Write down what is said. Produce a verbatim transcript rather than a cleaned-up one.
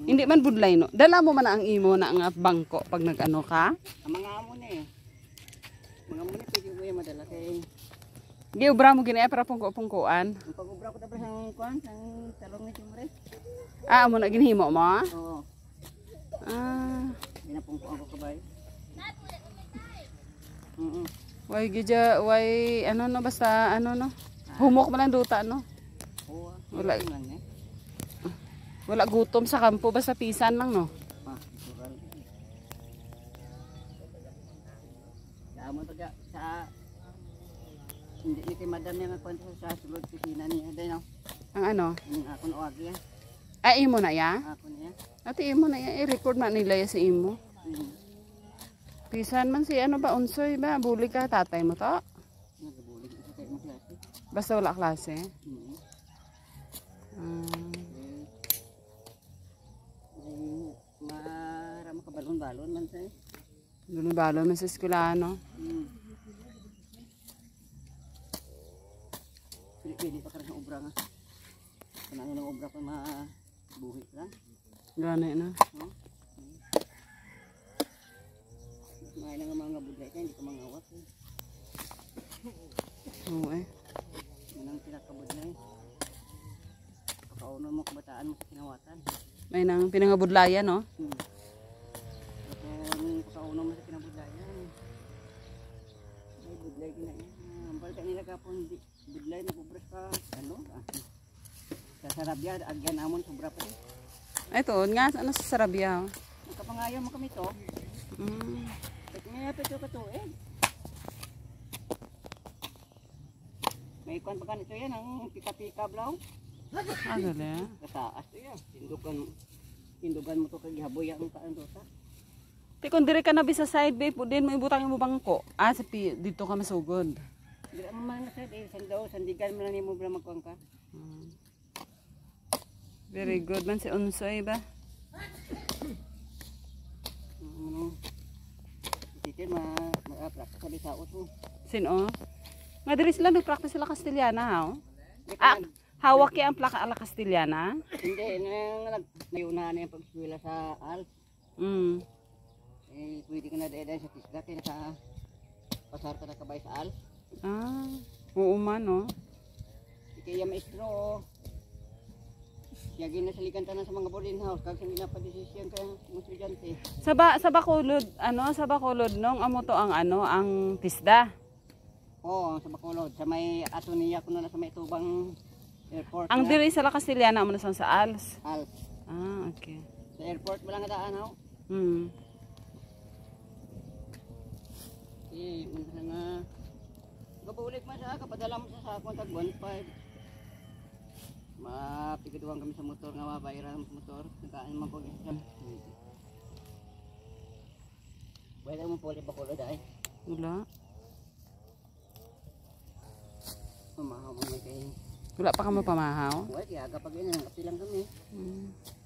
Hindi man budlay no. Dala mo man ang imo na nga bangko pag nag-ano ka? Ang mga amo na eh. Mga amo na pwede ko yung madala kay... Giubra mo gini para pungko-pungkuan. Ang pag-ubra ko tapos ang kuhan, ang talong na siyempre. Ah, amo na ginhimo mo? Oo. Ah. Pinapungkuan ko kabay. Oo. Why gidya, why ano no basta ano no. Humok man ang duta no. Oo. Wala. Lang eh. Wala gutom sa kampo basta pisan lang no. Ah, natural. Sa amo taga sa hindi ni kay madam niya nagkwento sa sulod pisina niya day no. Ang ano? Ang ako no agi ya. Ay imo na ya? Ako niya. Ate imo na ya i-record man nila ya sa imo. Mm. Pisan man si ano ba unsoy ba buli ka tatay mo to? Nagabuli ko sa mo klase. Basta wala klase. Mm. Um, Marami ka balon-balon man sa. Balon man sa eskwelahan no. Mm. Pili-pili pa ka rin ng obra nga. Kanano ng obra pa mabuhi lang. Gana na. No? Mga ilang mga budlay ka, hindi ka mangawat eh. Oo eh. Yan ang pinakabudlay. Kakauno mo kabataan mo sa kinawatan. May nang pinangabudlayan no. Hmm. Kapag kakauno mo sa kinabudlayan. May budlay ka na yan. Ang balita nila kapon, budlay nagubras ka. Ano? Ah. Sa Sarabia, agyan amon, sobra pa rin. Ito, nga ano sa Sarabia. Nagkapangayaw mo kami to. Mm. Pwede nga pwede ka to eh. May kwan pa ganito yan, ang pika-pika blaw. Ah, gali ah. Kataas to yan. Tindugan, tindugan mo to kay haboy ang kaan to ta. Ti kung dire ka na bisa side bay, pudin mo ibutang mo bangko. Ah, sa pi, dito ka masugod. Dira mo man sa eh, sandaw, sandigan mo lang nimo bra magkuan ka. Hmm. Very good man si Unsoy ba? Ano? Dito ma ma-practice sa bisaot mo. Sino? Nga diri sila nag-practice sila Castellana ha. Oh? Di Ah, ka man- hawak ya ang plaka ala Castellana. Hindi, nang nagmayunahan na yung pag-eskwela sa Alps. Mm. Eh, pwede ka na dahil sa Tisga, kaya naka pasar ka na kabay sa Alps. Ah, oo man no. Kaya maestro, siya ginasalikan tanan sa mga boarding house, kag sa ginapadesisyon kaya mga estudyante. Sa ba sa Bacolod, ano sa Bacolod nung amo to ang ano ang tisda. Oo, sa Bacolod, sa may Atonia ko na sa may Tubang airport. Ang na, diri sa La Castellana amo na sa Als. Alps. Ah, okay. Sa airport mo lang daan ho. Hmm. Eh, man nga gabulit man sa kapadala mo sa sakon tag one five. Mapigduan kami sa motor nga mabayaran sa motor, nagkaan man ko isa. Wala mo poli Bacolod ay. Wala. Mamahaw mo kay. Wala pa ka mapamahaw. Wala kaya kapag yun, kapilang kami. Hmm.